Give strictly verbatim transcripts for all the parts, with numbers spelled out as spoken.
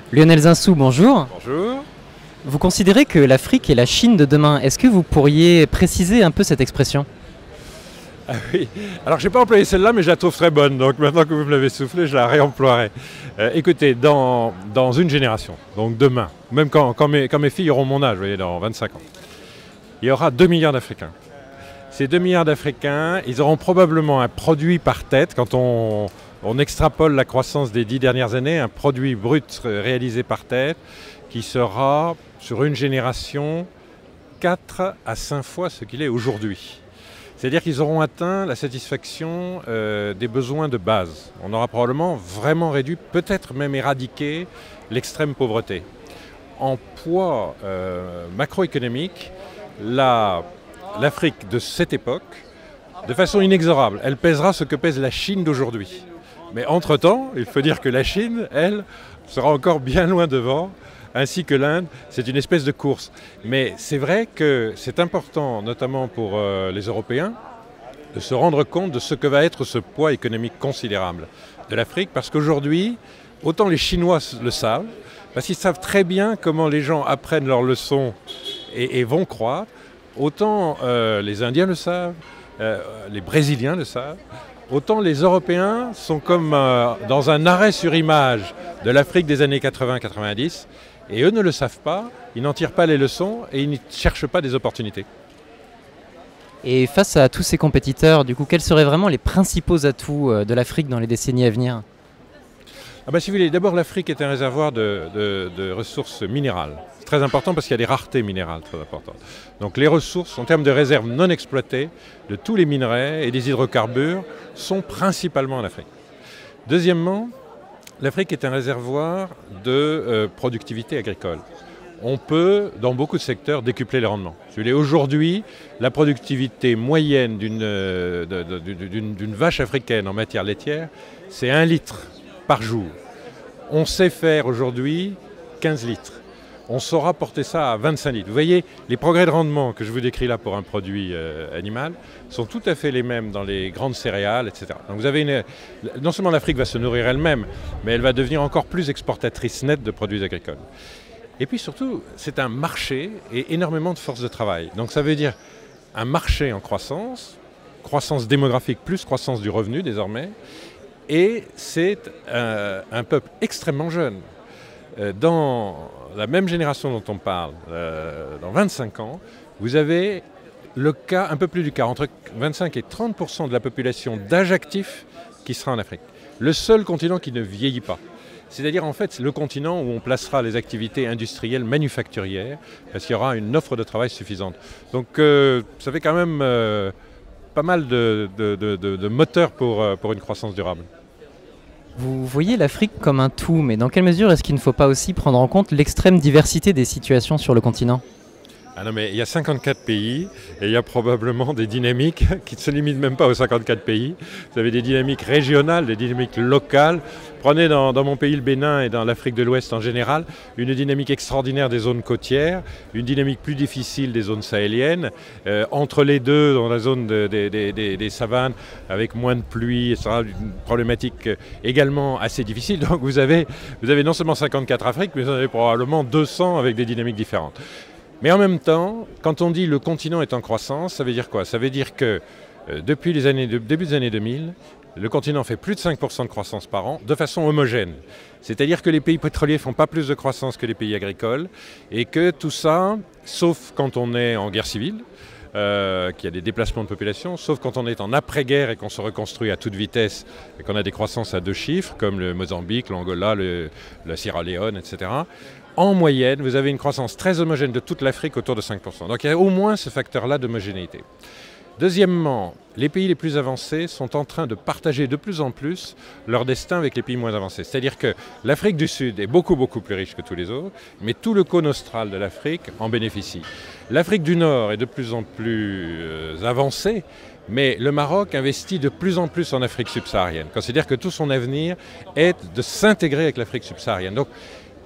Lionel Zinsou, bonjour. Bonjour. Vous considérez que l'Afrique est la Chine de demain. Est-ce que vous pourriez préciser un peu cette expression? Ah oui, alors je n'ai pas employé celle-là, mais je la trouve très bonne, donc maintenant que vous me l'avez soufflé, je la réemploierai. Euh, écoutez, dans, dans une génération, donc demain, même quand, quand, mes, quand mes filles auront mon âge, vous voyez, dans vingt-cinq ans, il y aura deux milliards d'Africains. Ces deux milliards d'Africains, ils auront probablement un produit par tête, quand on, on extrapole la croissance des dix dernières années, un produit brut réalisé par tête, qui sera, sur une génération, quatre à cinq fois ce qu'il est aujourd'hui. C'est-à-dire qu'ils auront atteint la satisfaction euh, des besoins de base. On aura probablement vraiment réduit, peut-être même éradiqué, l'extrême pauvreté. En poids euh, macroéconomique, la, l'Afrique de cette époque, de façon inexorable, elle pèsera ce que pèse la Chine d'aujourd'hui. Mais entre-temps, il faut dire que la Chine, elle, sera encore bien loin devant, ainsi que l'Inde, c'est une espèce de course. Mais c'est vrai que c'est important, notamment pour euh, les Européens, de se rendre compte de ce que va être ce poids économique considérable de l'Afrique, parce qu'aujourd'hui, autant les Chinois le savent, parce qu'ils savent très bien comment les gens apprennent leurs leçons et, et vont croître, autant euh, les Indiens le savent, euh, les Brésiliens le savent, autant les Européens sont comme euh, dans un arrêt sur image de l'Afrique des années quatre-vingts quatre-vingt-dix, et eux ne le savent pas, ils n'en tirent pas les leçons et ils ne cherchent pas des opportunités. Et face à tous ces compétiteurs, du coup, quels seraient vraiment les principaux atouts de l'Afrique dans les décennies à venir? Ah bah, si vous voulez, d'abord l'Afrique est un réservoir de, de, de ressources minérales. C'est très important parce qu'il y a des raretés minérales très importantes. Donc les ressources, en termes de réserves non exploitées, de tous les minerais et des hydrocarbures, sont principalement en Afrique. Deuxièmement, l'Afrique est un réservoir de euh, productivité agricole. On peut, dans beaucoup de secteurs, décupler les rendements. Aujourd'hui, la productivité moyenne d'une, euh, d'une, d'une vache africaine en matière laitière, c'est un litre par jour. On sait faire aujourd'hui quinze litres. On saura porter ça à vingt-cinq litres. Vous voyez, les progrès de rendement que je vous décris là pour un produit euh, animal sont tout à fait les mêmes dans les grandes céréales, et cetera. Donc vous avez une, non seulement l'Afrique va se nourrir elle-même, mais elle va devenir encore plus exportatrice nette de produits agricoles. Et puis surtout, c'est un marché et énormément de force de travail. Donc ça veut dire un marché en croissance, croissance démographique plus croissance du revenu désormais, et c'est un, un peuple extrêmement jeune. Dans la même génération dont on parle, euh, dans vingt-cinq ans, vous avez le cas, un peu plus du quart, entre vingt-cinq et trente pour cent de la population d'âge actif qui sera en Afrique. Le seul continent qui ne vieillit pas. C'est-à-dire en fait le continent où on placera les activités industrielles manufacturières, parce qu'il y aura une offre de travail suffisante. Donc euh, ça fait quand même euh, pas mal de, de, de, de, de moteurs pour, euh, pour une croissance durable. Vous voyez l'Afrique comme un tout, mais dans quelle mesure est-ce qu'il ne faut pas aussi prendre en compte l'extrême diversité des situations sur le continent? Ah non, mais il y a cinquante-quatre pays et il y a probablement des dynamiques qui ne se limitent même pas aux cinquante-quatre pays. Vous avez des dynamiques régionales, des dynamiques locales. Prenez dans, dans mon pays, le Bénin, et dans l'Afrique de l'Ouest en général, une dynamique extraordinaire des zones côtières, une dynamique plus difficile des zones sahéliennes. Euh, entre les deux, dans la zone de, de, de, de, des savanes, avec moins de pluie, et cetera, une problématique également assez difficile. Donc vous avez, vous avez non seulement cinquante-quatre Afriques, mais vous en avez probablement deux cents avec des dynamiques différentes. Mais en même temps, quand on dit le continent est en croissance, ça veut dire quoi? Ça veut dire que euh, depuis les années de, début des années deux mille, le continent fait plus de cinq pour cent de croissance par an de façon homogène. C'est-à-dire que les pays pétroliers ne font pas plus de croissance que les pays agricoles et que tout ça, sauf quand on est en guerre civile, euh, qu'il y a des déplacements de population, sauf quand on est en après-guerre et qu'on se reconstruit à toute vitesse et qu'on a des croissances à deux chiffres, comme le Mozambique, l'Angola, le, la Sierra Leone, et cetera, en moyenne, vous avez une croissance très homogène de toute l'Afrique autour de cinq pour cent. Donc il y a au moins ce facteur-là d'homogénéité. Deuxièmement, les pays les plus avancés sont en train de partager de plus en plus leur destin avec les pays moins avancés. C'est-à-dire que l'Afrique du Sud est beaucoup, beaucoup plus riche que tous les autres, mais tout le cône austral de l'Afrique en bénéficie. L'Afrique du Nord est de plus en plus euh, avancée, mais le Maroc investit de plus en plus en Afrique subsaharienne. C'est-à-dire que tout son avenir est de s'intégrer avec l'Afrique subsaharienne. Donc,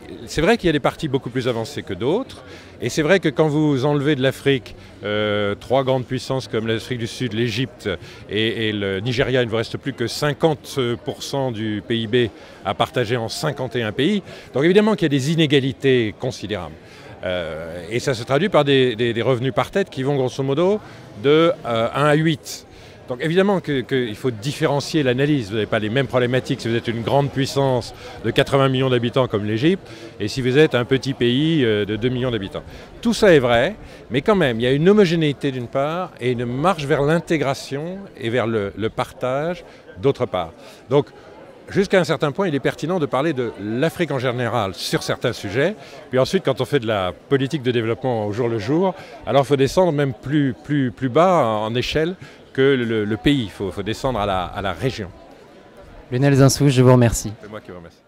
c'est vrai qu'il y a des parties beaucoup plus avancées que d'autres, et c'est vrai que quand vous enlevez de l'Afrique euh, trois grandes puissances comme l'Afrique du Sud, l'Égypte et, et le Nigeria, il ne vous reste plus que cinquante pour cent du P I B à partager en cinquante et un pays. Donc évidemment qu'il y a des inégalités considérables. Euh, et ça se traduit par des, des, des revenus par tête qui vont grosso modo de euh, un à huit. Donc évidemment qu'il que faut différencier l'analyse. Vous n'avez pas les mêmes problématiques si vous êtes une grande puissance de quatre-vingts millions d'habitants comme l'Égypte et si vous êtes un petit pays de deux millions d'habitants. Tout ça est vrai, mais quand même, il y a une homogénéité d'une part et une marche vers l'intégration et vers le, le partage d'autre part. Donc, jusqu'à un certain point, il est pertinent de parler de l'Afrique en général sur certains sujets. Puis ensuite, quand on fait de la politique de développement au jour le jour, alors il faut descendre même plus, plus, plus bas en échelle que le, le pays. Il faut, faut descendre à la, à la région. Lionel Zinsou, je vous remercie. C'est moi qui vous remercie.